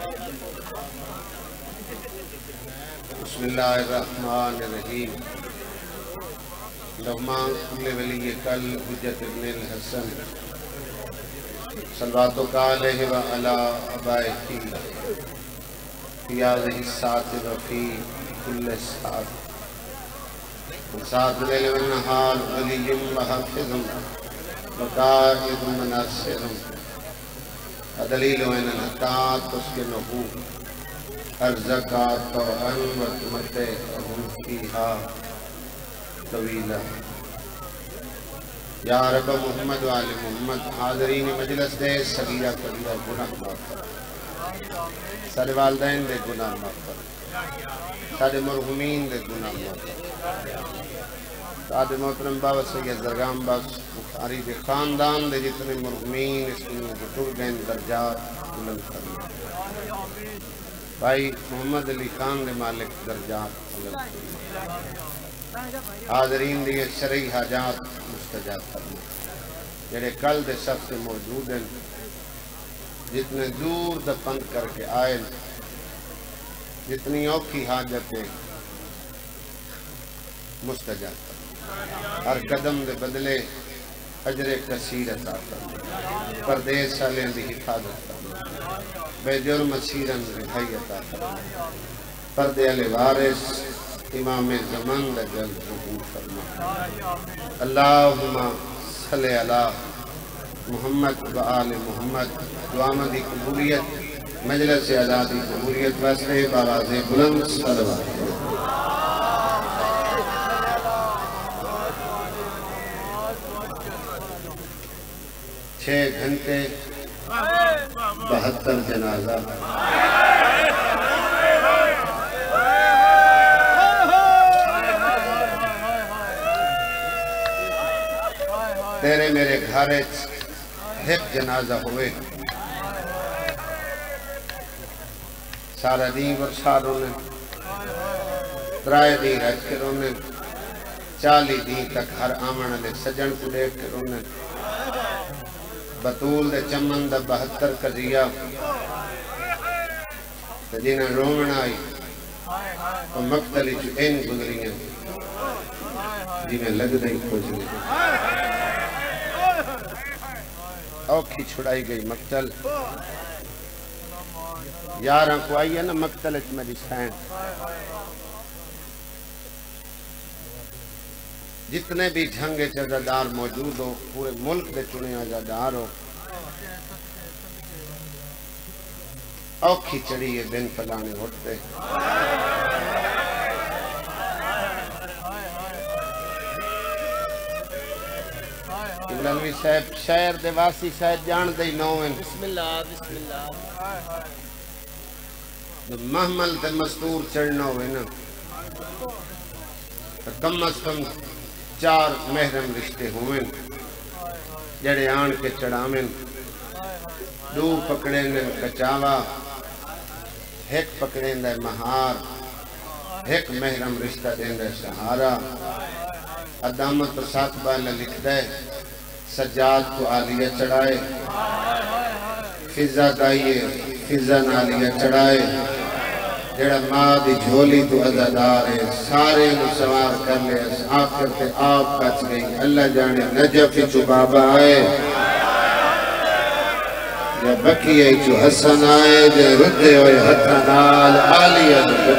بسم اللہ الرحمن الرحیم لغمان کل ولی کل حجت ابن الحسن صلواتو کا علیہ وعلا ابائکی فیاض حسات وفی کل ساتھ ساتھ لیل ونہار ولیم وحفظم وقائد مناصرم دلیل وین الحطات اس کے نحو ارزقات طوعن و تمتعہم فیہا طویلہ یا رب محمد و آل محمد حاضرین مجلس دے صغیرہ کبیرہ گناہ معاف کر سارے والدین دے گناہ معاف کر سارے مرحومین دے گناہ معاف کر سارے محترم بابا سید زرگام باس بخاری دے خاندان دے جتنے مرحومین اس میں بزرگین درجات بلند کرنا بھائی محمد علی خان دے مالک درجات بلند کرنا حاضرین دے شرعی حاجات مستجاب کرنا جڑے کل دے سب سے موجود ہیں جتنے دور دفن کر کے آئے جتنی اوکھی حاجتیں مستجاب کرنا ہر قدم دے بدلے اجر کثیر عطا کرنا پردیس والے دی حفاظت کرنا بے جرم اسیرن رہائی عطا کرنا پردے والے وارث امام زمان دا جلد ظہور کرنا اللہم صلی علی محمد و آل محمد دعا دی قبولیت مجلس آزادی قبولیت واسطے باواز بلند صلوات 6 گھنٹے 72 جنازہ تیرے میرے گھارے ایک جنازہ ہوئے سارا دین اور ساروں نے 3 دین رج کے رونے 40 دین تک ہر آمن لے سجن کو دیکھ کے رونے بطول دے چمن دا 72 قضیہ جنہیں رومن آئی اور مقتلی جو این گزریاں جنہیں لگ دیں کھوج لیں اوکھی چھڑائی گئی مقتل یاراں کو آئی ہے نا مقتل اچ میری سین جتنے بھی جھنگے عزادار موجود ہو پورے ملک دے چنے عزادار ہو اوکھی چڑی ہے دن پلانے ہوتے ابلانوی صاحب شہر دے واسی صاحب جان دے نویں بسم اللہ بسم اللہ محمل تے مستور چڑھنا ہوئے نا کم از کم 4 محرم رشتے ہوئے جڑے آن کے چڑھامیں 2 پکڑے نے کچاوا 1 پکڑے نے مہار 1 محرم رشتہ دیں دے سہارا ادامت و ساتبہ لکھ دے سجاد کو آلیہ چڑھائے فضا دائیے فضا نالیہ چڑھائے جڑا ماں دی جھولی تو عزادار ہے سارے نو سوار کر لے آخر تے آپ کچ گئی اللہ جانے نجفی چو بابا آئے یا بکی ہے چو حسن آئے جے ردے ہوئے حتنال آلیہ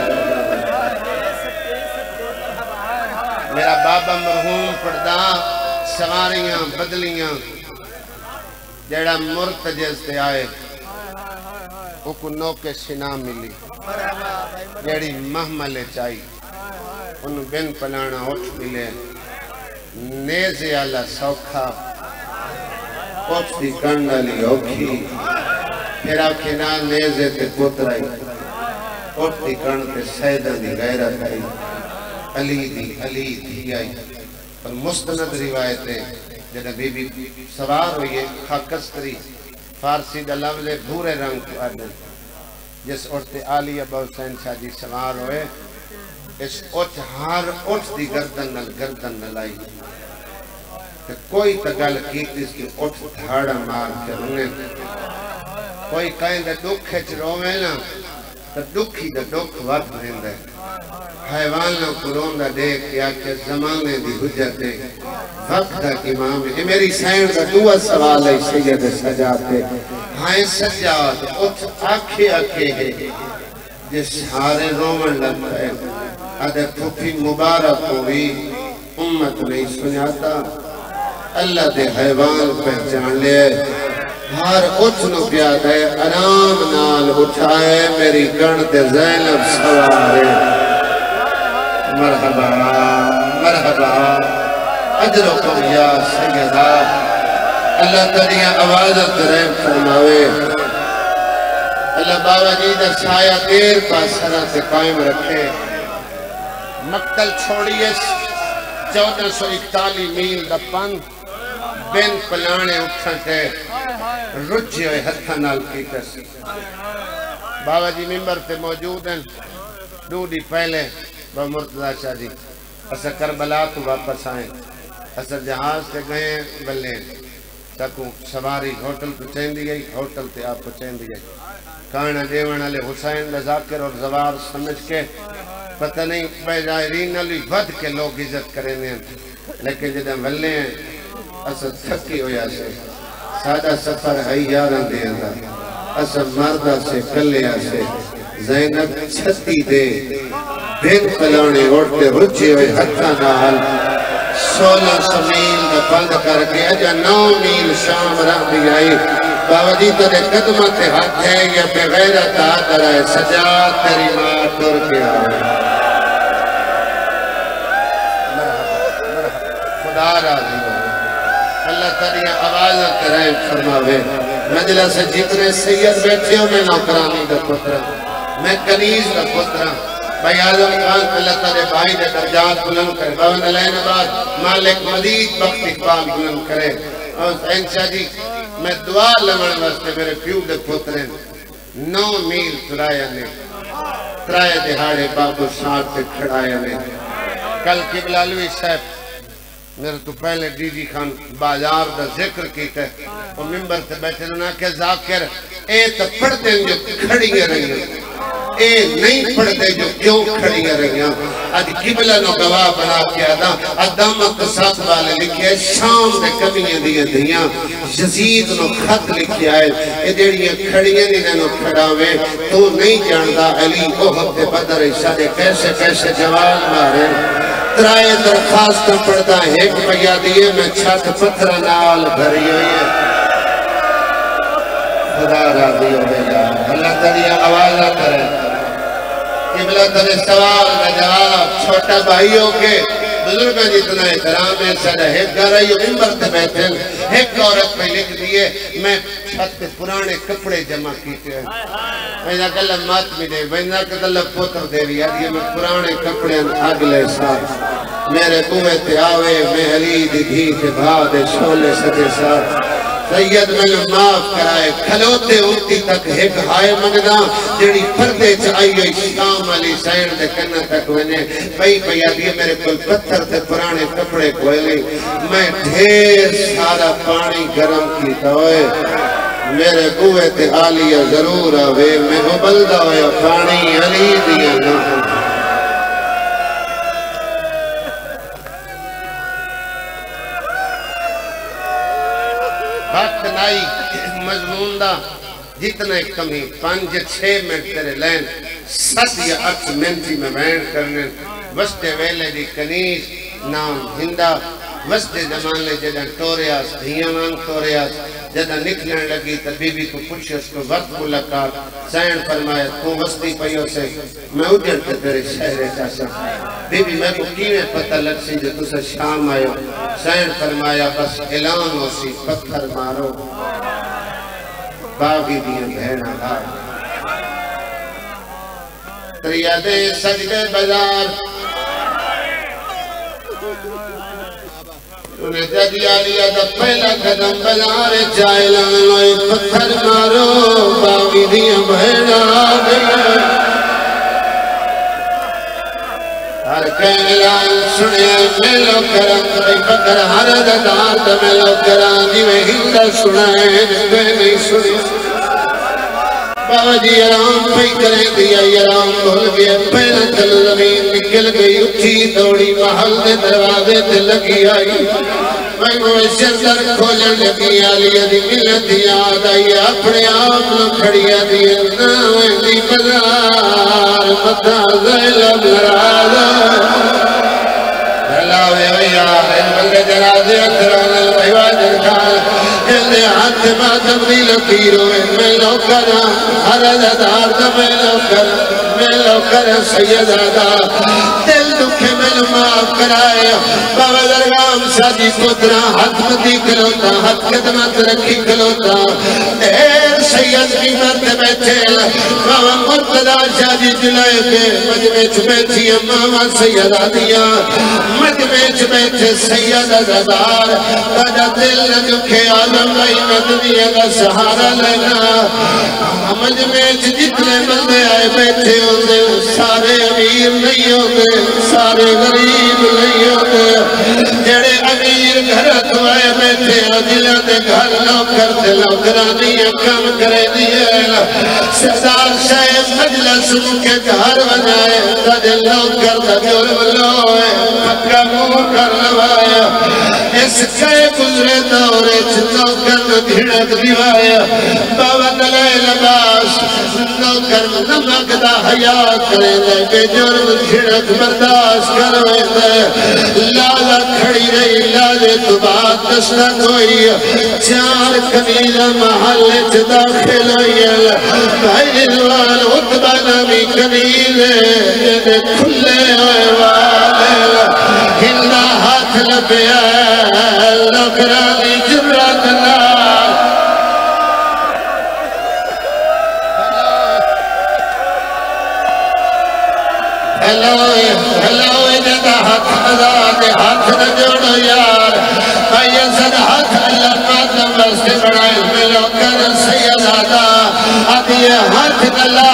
میرا بابا مرحوم پردہ سواریاں بدلیاں جڑا مرتجز تے آئے اوکو نوکے شنا ملی جڑی محملے چاہی انہوں بن پلانا اٹھ ملے نیزے اللہ سوکھا اٹھ دی کنڈلی اوکھی پھر آکھے نا نیزے تے پترائی اٹھ دی کنڈ تے سیدہ دی غیرت آئی علی دی آئی اور مستند روایتیں جنہ بی بی سوار ہوئی خاکستری فارسی دا لفظ بھورے رنگ کو آدھن جس اٹھتے آلی ابا حسین شاہ جی سوار ہوئے اس اٹھ ہار اٹھ دی گردن نلائی کوئی تگل کیت اس کی اٹھ دھاڑا مار کے انہیں کوئی کہیں دے دکھ ہے چروے نا تو دکھی دا دکھ وقت رہندہ ہے حیوان نہ قرون دا دیکھ یا کہ زمانے دی حجت ہے وقت دا امام ہے یہ میری سین دا دعا سوال ہے سید سجاد پہ ہائیں سجاد اٹھ آکھے آکھے ہے جس ہارے رومن لگتا ہے ادھر پھوپی مبارک ہوئی امت نہیں سنیاتا اللہ دے حیوان پہچان لے ہر اٹھنو پیاد ہے آرام نال اٹھائے میری گنڈ زینب سوارے مرحبا مرحبا اجرکم یا سیدہ اللہ تریہ آوازت رحم فرماوے اللہ بابا جی در سایہ دیر پاسرہ سے قائم رکھے مقتل چھوڑیے 1441 میل دا پند بین پلانے اٹھتے رجے ہوئے ہتھا نال کی کسی بابا جی ممبر پہ موجود ہیں دودی پہلے بابا مرتضی شاہ جی اسا کربلا تو واپس آئیں اسا جہاز سے گئے بلے تکوں سواری ہوٹل پچھین دی گئی ہوٹل تے آپ پچھین دی گئی کانا دیوان علی حسین لذاکر اور زوار سمجھ کے پتہ نہیں بیجائرین علی ود کے لوگ عزت کریں ہیں لیکن جدہ ملنے ہیں اسا تھکی ہویا سے سادہ سفر ہے یاران دے اندر اسا مردہ سے کلیا سے زینب چھتی دے بین پلانے اڑتے رچے ہوئے ہتھا نال 1600 میل دا بند کر کے اجا 9 میل شام رہ بھی آئی بابا جی ترے قدمت ہاتھ ہے یا بغیرت آدر ہے سجاد تیری ماں ٹر کے آئے خدا راضی ہو اللہ تیری آواز کرے فرماوے مجلس جتنے سید بیٹھے ہو میں نوکرانی دا پترہ میں کنیز دا پترہ بھائی آدم خان اللہ تعالیٰ بھائی دے درجات بلند کرے بابا نلین آباد مالک مزید بخت اقبال بلند کرے اور انشاء جی میں دعا لمن واسطے میرے پیو دے پترین 9 میل ترائے نے ترائے دہاڑے بابو ساتھ پہ کھڑائے نے کل قبلالوی صاحب میرے تو پہلے ڈی جی خان بازار دا ذکر کیتا ہے اور ممبر سے بیٹھے نہ کہ ذاکر اے تو پڑھتے ہیں جو کھڑی رہی ہیں اے نہیں پڑھتے جو کیوں کھڑی رہی ہیں آج قبلہ نو گواہ بنا کے آدھا ادامت ساتھ والے لکھے شام دے کمیاں دیئے دیاں یزید نو خط لکھے آئے اے دیڑیاں کھڑیاں نہیں نو کھڑاوے تو نہیں جاندہ علی احد بدر اشارے کیسے کیسے جوان مارے ترائے درخواست پڑھتا ہے ایک بیا دیئے میں چھت پتھر نال بھری ہوئی ہے خدا راضی ہو گیا اللہ تیری آوازہ کرے قبلہ تیرے سوال کا جواب چھوٹا بھائیوں کے بزرگاں جتنا احترام ہے سڑا ایک گھر آئیو ممبر تے بیٹھے ایک عورت پہ لکھ دیئے میں چھت پہ پرانے کپڑے جمع کیتے ہیں میں کہا مات بھی دے میں کہا پوتر دے رہی ہے میں پرانے کپڑے اگلے ساتھ میرے بوئے تے آوے میں علی دی دھی تے بھا دے شولے سجے ساتھ سید میں معاف کرائے کھلوتے اٹھتی تک ایک ہائے مگنا جڑی پردے چاہیے ہوئی شام علی سین دے کنہ تک ونے پئی دیئے میرے کوئی پتھر تے پرانے کپڑے کوئے میں ڈھیر سارا پانی گرم کیتا ہوئے میرے بوئے تے آلیہ ضرور آوے میں ابلدہ ہویا پانی علی دیا نہ وقت نائی مضمون دا جتنا ایک کمی 5-6 منٹ تیرے لین 7 یا 8 منٹی میں بیان کرنے وسط ویلے دی کنیز نام ہندہ وسط زمانے جدہ ٹوریاس دھیاں مانگ ٹوریاس جدہ نکلنے لگی تو بی بی کو پوچھے اس کو وقت ملاقات سین فرمایا تو وسطی پیوں سے میں اجڑتے تیرے شہر چاسا بی بی میں کو کیویں پتہ لگ سی جو تُسے شام آئے سین فرمایا بس اعلان ہو سی پتھر مارو باغی دیاں بہنا دار تریادے سجدے بازار انہیں جدیا لیا دا پہلا قدم بازار جائے لانوئے پتھر مارو باغی دیاں بہنا دار ہر کہیں اعلان سنے ملو کرم بھئی بکر ہر ددار دا ملو کرم جیوے ہندہ سنائے کوئی نہیں سنے بابا جی آرام پہ کریں دیا آرام بھول گیا پہلا چل زمین نکل گئی اٹھی دوڑی محل دے دروازے تے لگی آئی میں موشن در کھولن لگی آلی دی ملت یاد آئی اپنے آپ نو کھڑیا دی ناویں دی بزار مدہ زیلب لرازہ بھلاوے ویار ان بلے جنازے اتران الویواجر کھال جلدے ہاتھ ماتم دی لکیروں میں لوکر ہر ازادار دا میں لوکر سید آدھا دل دکھے میں معاف کرائے بابا درگام شادی پترا حد مدی کلوتا حد قدمت رکھی کلوتا ایر سید کی مرد بیٹھے بابا مرتدہ شادی جلائے کے مجمع بیٹھی امامہ سید آدھیا مجمع بیٹھے سید آزادار بجا دل دکھے آدم بھائی مدنیہ کا سہارا لینا مجمع جتنے بندے آئے بیٹھے ہوتے سارے امیر نہیں ہوتے سارے غریب نہیں ہوتے جڑے امیر گھرت ہوئے بیٹھے جلہ دے گھر لوکر دے لوکرانی کم کرے دیئے سردار شاہ مجلس کے گھر بنائے تجھے لوکر دا جرم لوئے پکا منہ کر لوائے اس کے گزرے دورے لوکر دھڑک دیوائے بابا دلے لباس لوکر نمک دا حیات کرے دے بے جرم دھڑک برداشت کروے دے لالا کھڑی رہی لالے تو بات دسنا کوئی چار کنیزہ محلے چھ داخل ہوئی بھائی الوال اتبا نامی کنیزے جنہیں کھلے ہوئے والے ہندہ ہاتھ لپیا لکرانی جرات اللہ ہلوئے جدہ ہاتھ ازاد ہاتھ نہ جوڑو یار بھائی صد ہاتھ اللہ ماتم بستے بڑھائے ملو کر سید آدھا آدھی ہاتھ نلا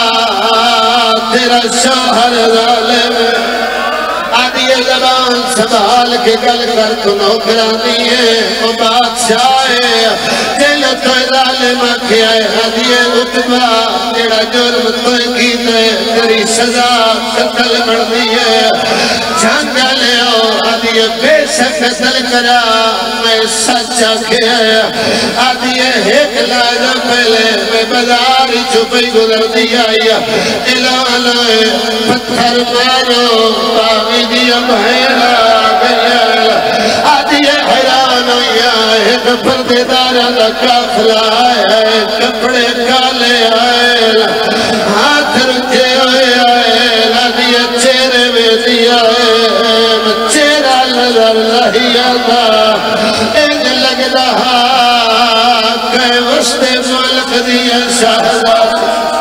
تیرا شوہر ظالم آدھی زبان سنبھال کے گل کر تو نوکرانی ہے وہ بادشاہ ہے دل تو ظالم کیا ہے آدھی اتبا جڑا جرم تو کیتے تیری سزا قتل مردی ہے جھانگا لے آؤ آدھی بے شک قتل کرا میں سچا کیا ہے آدھی ایک لائنہ پہلے میں بازار چھپی گزر دیا اعلان ہے پتھر مارو باغی دیا بھیڑا گیا آدھی حیران ہویا ایک پردے دارہ دا کافلہ آئے کپڑے کالے آئے ہاتھ رکھے ہوئے آئے آدھی چہرے میں دیا ہے چہرہ نظر نہیں آتا ایک لگ رہا کہ وسط ملک دیا شہزاد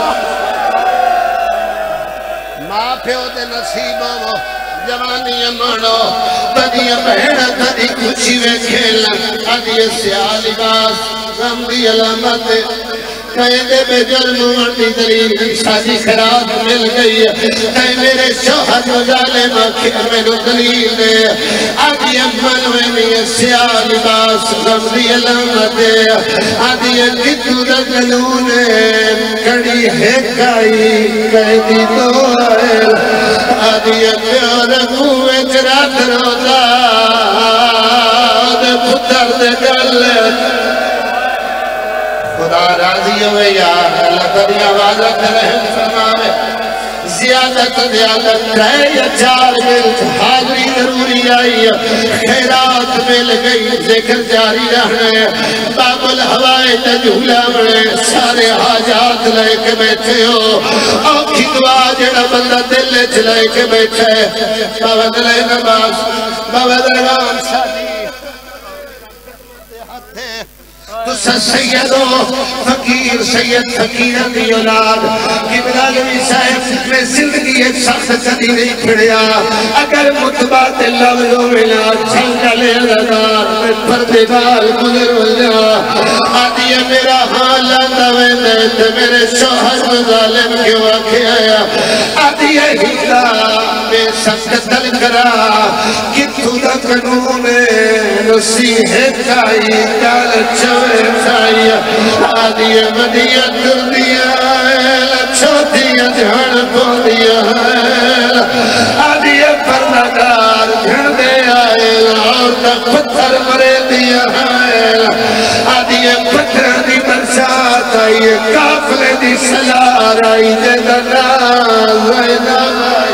ماں پیو دے نصیبوں جوانی مانو تدی بہن تدی کچھی وے کھیلنا تدی سیاہ لباس غم دی علامت کہیں دے بے جرم مردی دلیل شادی خراب مل گئی کہیں میرے شوہر ظالم میں نو دلیل دے آدھی امن میں نہیں سیاہ لباس غم دی علامت آدھی کتو دا قانون کڑی ہے کائی کہیں دی تو آئے آدھی پیار موے چرات روتا دے پتر دے گل خدا راضی ہوئے یار اللہ تری آوازت رحم فرماوے زیادت ہے یا چار ملت حاضری ضروری آئی خیرات مل گئی ذکر جاری رہنے باب الہوائے تجھولا بڑے سارے حاجات لے کے بیٹھے ہو آنکھی دعا جڑا بندہ دل چلے کے بیٹھے بابا دلے نماز بابا درگان شادی تو سیدو فقیر سید فقیرہ دی اولاد قبلالوی صاحب میں زندگی ایک سخت صدی نہیں پھڑیا اگر متبات لفظوں ملا چھنگلے لدار میں پردگال گزر وجہ آدھی میرا حال آدھوے دیتے میرے شوہر ظالم کے واقع آیا آدھی ہیلا میں سب قتل کرا کتو دا قانون نصیحے کائی کال چوے آدھی مدیت دیا آئی کافلے دی سلار آئی جدہ ناز آئی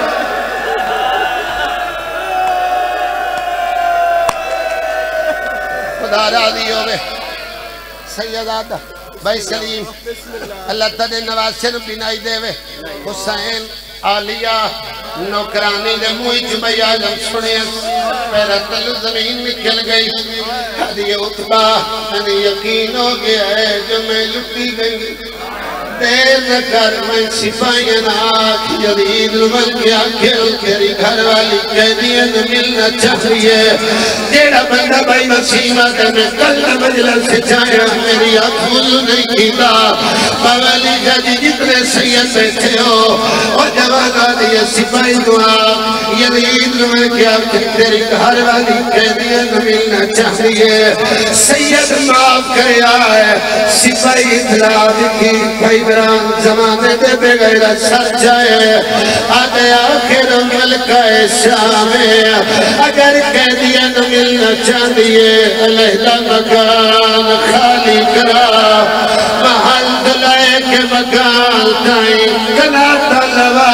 خدا راضی ہوئے سیدادہ بھائی سلیم اللہ تعالی نواسن بنائی دے وے حسین آلیہ نوکرانی دے موئی جمعی آلم سنے پیرا تل زمین نکل گئی حدی اتبا میں یقین ہو گیا ہے جو میں لٹی گئی دیر نہ کر میں سپاہین آکھ یزید رومن کیا کھل کری گھر والی قیدین ملنا چاہیے جیڑا بندہ بھائی وسیمہ دے میں کل مجلس سے جایا میری آنکھول نہیں کیتا باوالی جاجی جتنے سید بیٹھے ہو اور جوان آدھی سپاہی دعا یزید رومن کیا تیری گھر والی قیدین ملنا چاہیے سید معاف کریا ہے سپاہی اطلاع کی بھائی بران زمانے دے بے غیرہ سر جائے آدھے آخر ملکہ شام اگر قیدین ملنا چاہیے علیحدہ مکان خالی کرا محل دلائے کے مکان تائیں کنا تلوا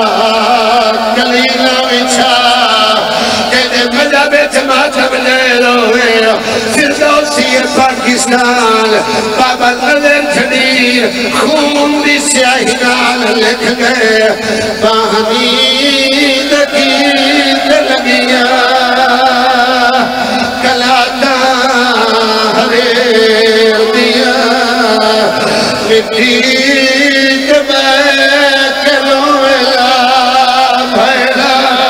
کلیلہ وچھا جیدے مجھا بیچ ماتم لے روئے فردوسی پاکستان بابا نظر جھڑیر خون دی سیاہی نال لکھ گئے باہمی دقیق لگیا کلاتا حریر دیا مٹی جبے کلولا بھیڑا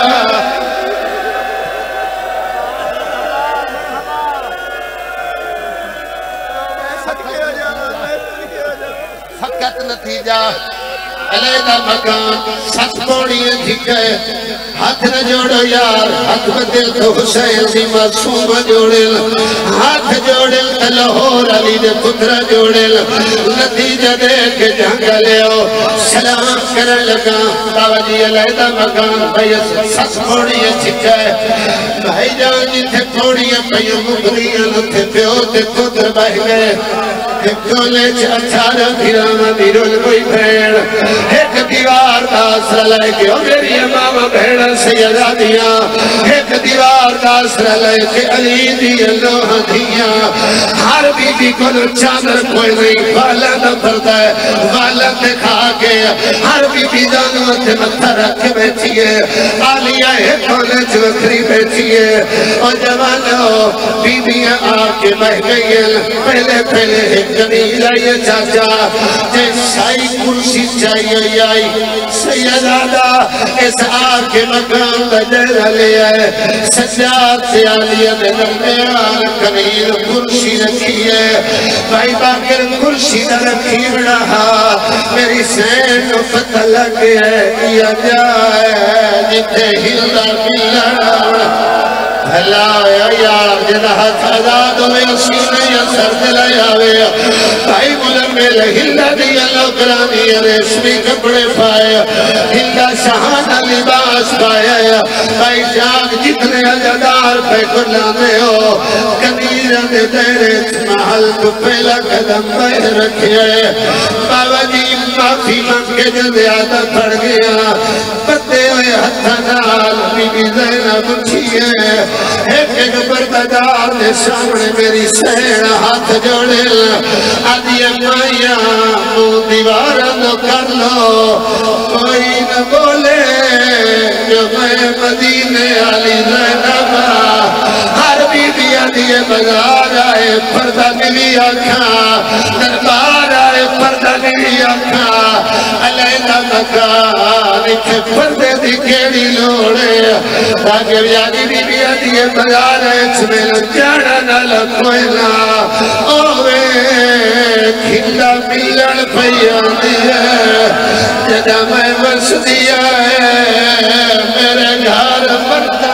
فقط نتیجہ علیحدہ مکان سات پوڑیاں جھکے ہاتھ نہ جوڑو یار ہاتھ بدل تو حسین سی معصوم جوڑل ہاتھ جوڑل تلہور علی دے پترہ جوڑل نتیجہ دے کے جنگ لیو سلام کرن لگا بابا جی علیحدہ مکان بھائی سات پوڑیاں جھکے بھائی جان جی تھے پوڑیاں پیوں مغریاں نتھے پیو تے پتر بہ گئے کولے چاچارہ بھیرانا بیرول کوئی بھیڑ ایک دیوار داسرہ لائے کے میری امامہ بھیڑ سیدہ دیا ایک دیوار داسرہ لائے کے علی دی اللہ دیا ہر بی بی کو چادر کوئی نہیں والا نہ پڑتا ہے والا دکھا کے ہر بی بی جانوت متھا رکھ بیٹھیے آلیہ ایک کولے چوکری بیٹھیے اور جوانوں بی بیاں آکے بہ گئی پہلے جمیل آئیے چاچا جیسائی کرسی چاہیے آئی سیدادہ اس آگ کے مقام بجر لے آئے سجاد سے آلیہ نے درمیان کمیل کرسی رکھی ہے بھائی باکر کرسی نہ رکھی رہا میری سین پتہ لگ ہے یا جائے جتے ہلدہ ملنا بھلا یار جنہ ہاتھ آزاد ہوئے سینے یا سر دلائی آوے بھائی ملک میں لہلہ دیا لوکرانی ریشمی کپڑے پائے ہلدہ شہانہ لباس پائے بھائی جاگ جتنے عجدار پہ کلانے ہو کبیرہ دے تیرے محل کو پہلا قدم بہ رکھے بابا جی معافی مانگ کے جو زیادہ پڑ گیا پتے ہوئے ہتھا نال بی بی زینب اٹھیے ایک برددار نے سامنے میری سین ہاتھ جوڑل آدھی مائیاں مو دیوارہ نو کر لو کوئی نہ بولے جو میں مدینے علی زینب ہر بی بی آدھی بازار آئے پردہ نوی آکھاں دربار آئے پردہ نوی آکھاں علیحدہ مکان اکھے پردے دی کیڑی لوڑے تاکہ بیانی بی بی آدھی بازار آئے چمیل جانا نہ لکوئنا اوے کھلا ملن پیان دیا جدہ میں بس دیا ہے میرے گھر مردم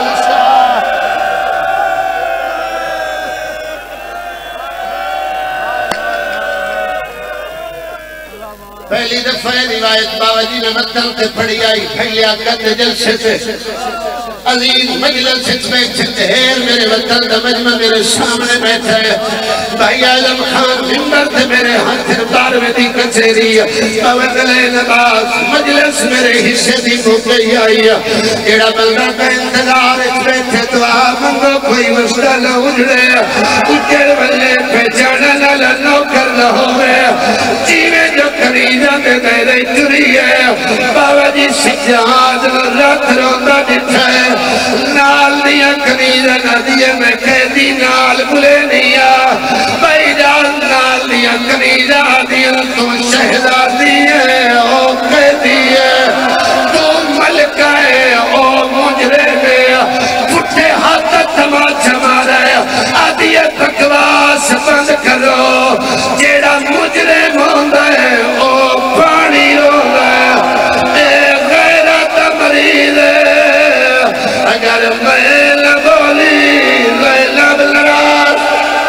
پہلی دفعہ روایت بابا جی نے مطلب سے پڑھی آئی پھیلیا کرتے جلسے سے عزیز مجلس بیٹھے دھیر میرے وطن دا مجمع میرے سامنے بیٹھے بھائی اعظم خان ممبر تھے میرے ہاتھ بارویں دی کچھری پوٹلے نباز مجلس میرے حصے دی بھوکئی آئی ایڑا بندہ کا انتظار بیٹھے دعا منگو کوئی مسئلہ نہ اجڑے اجڑ بلے پہچانا نہ نوکر نہ ہوئے جیوے جو کنیزہ دے دے دے چری ہے بابا جی سجاد رات روندہ جتھا ہے نال دیا کنیزہ نہ دیا میں قیدی نال بلے نیا بھائی جان نال دیا کنیزہ دیا تو شہزادی ہے او قیدی ہے تو ملکہ ہے او مجرے میں پھٹے ہاتھ تماچہ مارا ہے آدھی بکواس بند کرو جیڑا مجرے موندہ ہے او پانی روندہ ہے اے غیرت مریض ہے اگر میں لبولی لب لراز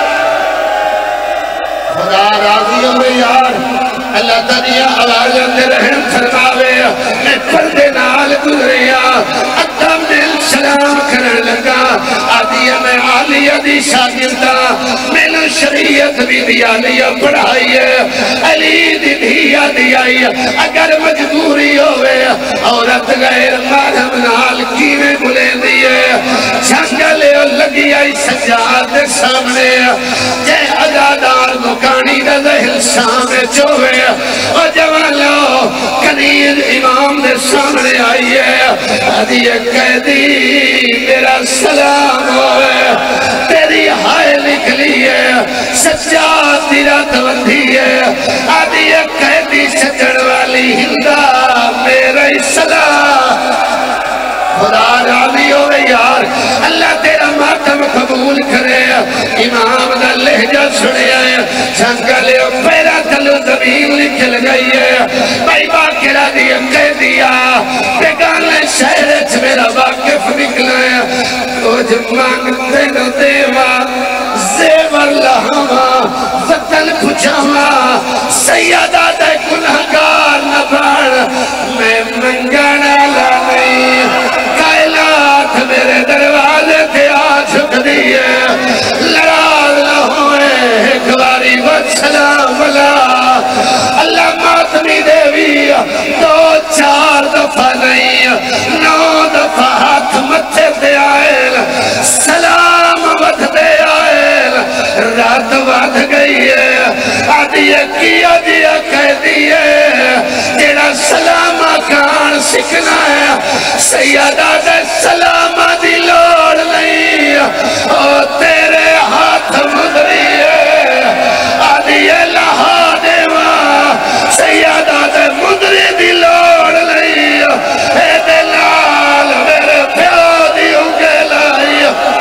خدا راضی ہو میں یار اللہ تعالیٰ آواز اندے رحم فرماوے میں پردے نال گزریا ادھم دل سلام کرن لگا آدھی میں عالیہ دی شاگردہ میں نے شریعت بھی دیا لیا پڑھائی ہے علی دی دیا دیا اگر مجبوری ہوئے عورت غیر محرم نال کیویں بلے دیئے جھنگلے لگی آئی سجاد سامنے جے ازادار مکانی دا ذہل سامنے چوئے اور جوانو کنیر امام دے سامنے آئی ہے حدیع قیدی میرا سلام ہوئے تیری ہائے نکلی ہے سجاد تیرا توندھی ہے حدیع قیدی سجڑ والی ہندہ میرا سلام خدا راضی ہوئے یار اللہ تیرا ماتم قبول کرے امام دا لہجہ سنے آئے جھنگلے پیرا تلو زمین نکل گئی ہے بھائی باقرہ دیا قیدیا بیگانے شہرچ میرا واقف نکلا ہے کچھ مانگتے نو دیوا زیور لہما وطن پچھاما سیدہ دے گناہگار نہ بڑھ میں منگانا لانی کائنات میرے دروازے تھے آ جھک دیئے لڑاز نہ ہوئے ایک باری سلام اللہ اللہ ماتمی دیوی دو چار دفعہ نہیں 9 دفعہ ہاتھ متھے دے آئے سلام ود دے آئے رات ود گئی ہے آدھی کیا دیا کہہ دیئے تیرا سلام کان سکھنا ہے سیدہ دے سلام دی لوڑ نہیں او تیرے ہاتھ مدری ہے آدھی لہا دیوا سیدہ دے مدری دی لوڑ نہیں اے دلال میرے پیو دی انگے لائی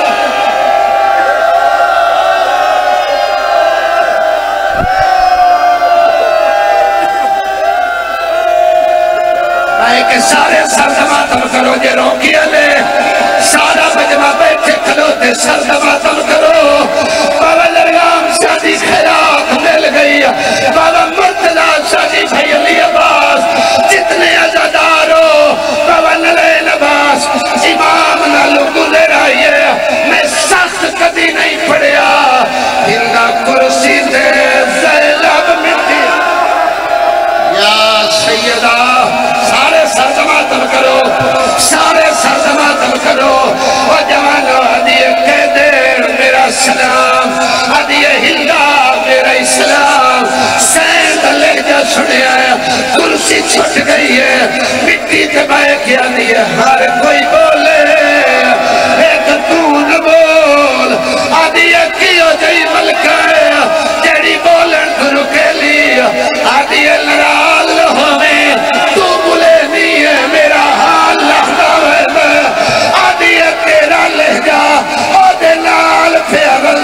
کہ سارے سردماتم کرو جے روکیا لے سارا بجمع بیٹھے کھلوتے سردماتم کرو بابا لرگام شادی خیرات مل گئی بابا مرتضی شادی بھائی علی عباس جتنے عزادارو بابا نلے نباس امام نالو گزر آئیے میں سخت کبھی نہیں پڑیا ہندہ کرسی دے زیلاب مٹی یا سیدہ سارے سردماتم کرو سارے سردماتم کرو وہ جوانو حدیع قیدر میرا سلام حدیع ہندہ میرا اسلام سین لہجہ سنے آیا کرسی چھٹ گئی ہے مٹی دبائے کیا دیئے ہر کوئی بولے ایک تون بول حدیع کیو جائی ملکہ ہے جیڑی بولن تو رکے لی حدیع لرال ہوئے تو بولے نہیں ہے میرا حال لہدہ ہے آدھی تیرا لہجہ او دے نال پھر